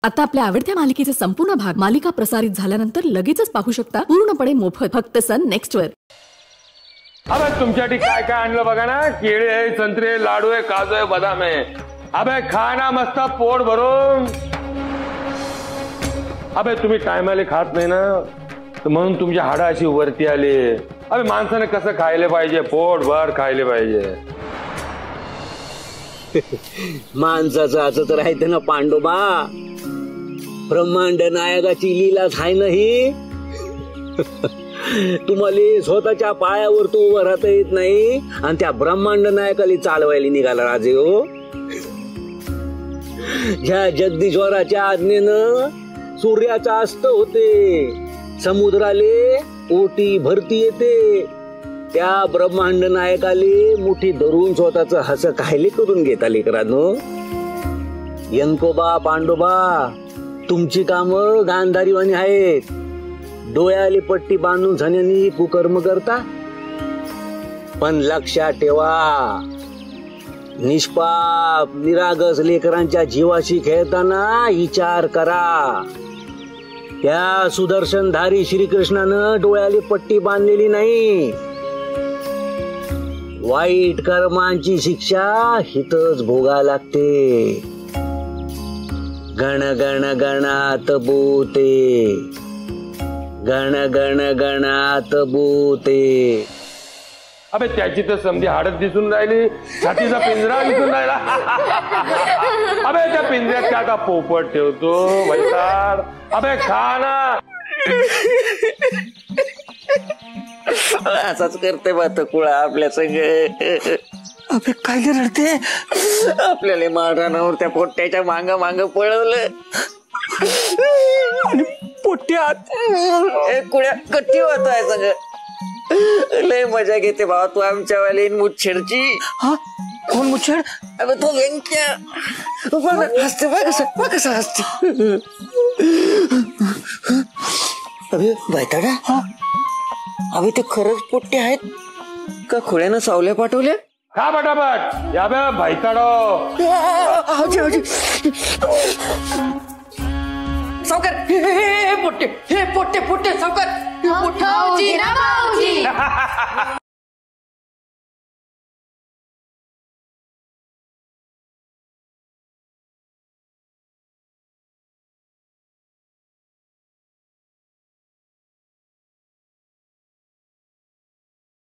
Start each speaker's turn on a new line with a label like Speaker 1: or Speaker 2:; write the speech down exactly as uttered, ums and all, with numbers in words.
Speaker 1: आता आपल्या आवडत्या मालिकेचे संपूर्ण भाग मालिका प्रसारित झाल्यानंतर लगेचच पाहू शकता पूर्णपणे मोफत फक्त सन नेक्स्ट वर।
Speaker 2: अबे तुमच्यासाठी काय काय आणलं बघा ना, केळी आहे, संत्रे, लाडू आहे, काजू आहे, बदाम आहे। अबे खा ना मस्त पोट भरून। अबे तुम्ही टायमाले खात नाही ना, तर म्हणून तुमची हाडं अशी वरती आली। अबे माणसाने कसं खायला पाहिजे, पोटभर खायला पाहिजे।
Speaker 3: माणसाचं असं तर राहते ना पांडोबा, ब्रह्मांड नायकाची लीलाच आहे नाही। तुम्हाला स्वतःच्या पायावर तो उभं राहता येत नाही आणि त्या ब्रह्मांड नायकाला चालवायला निघाला राजे हो। ज्या जगदीश्वराच्या आज्ञेनं सूर्याचा अस्त होते, समुद्राले ओटी भरती येते, त्या ब्रह्मांड नायकाले मुठी धरून स्वतःच हस खायले करून घेता लेकरांनो। यंकोबा पांडोबा तुमची कामं गांधारीवाणी आहेत, डोळ्याले पट्टी बांधून झाल्याने कुकर्म करता। पण लक्षात ठेवा, निष्पाप निरागस लेकरांच्या जीवाशी खेळताना विचार करा। त्या सुदर्शनधारी श्रीकृष्णानं डोळ्याले पट्टी बांधलेली नाही। वाईट कर्मांची शिक्षा हितच भोगा लागते। गण गण गणात भूते, गण गण गणात भूते।
Speaker 2: अबे त्याची तर समधी हाडत दिसून राहिली, छातीचा पिंजरा दिसून राहिला। अबे त्या पिंजऱ्यात काय आता पोपट ठेवतो वैताड। अबे खा ना।
Speaker 3: असाच करते बात कुळा आपल्या संग।
Speaker 4: अबे काय रडते?
Speaker 3: आपल्याला मारणावर त्या पोट्याच्या मांग मांग पळवलं
Speaker 4: आणि पोट्यात
Speaker 3: कुळ्या कट्टी होतोय सगळं। लय मजा घेते भावा तू आमच्या वाले मुच्छेडची।
Speaker 4: हा कोण मुच्छेड?
Speaker 3: अबे तो व्यंक्या हसते बघ कसं बघ कसं हसते। अबे बायताडा,
Speaker 4: हा
Speaker 3: अबे ते खरंच पोट्टे आहेत का खुळ्यानं सावल्या पाठवल्या?
Speaker 2: खा पटापट। या बे भैताडो।
Speaker 3: आजी आजी सावकार, हे पोट्टे, हे पोट्टे पोट्टे सावकार।
Speaker 5: भाऊजी ना भाऊजी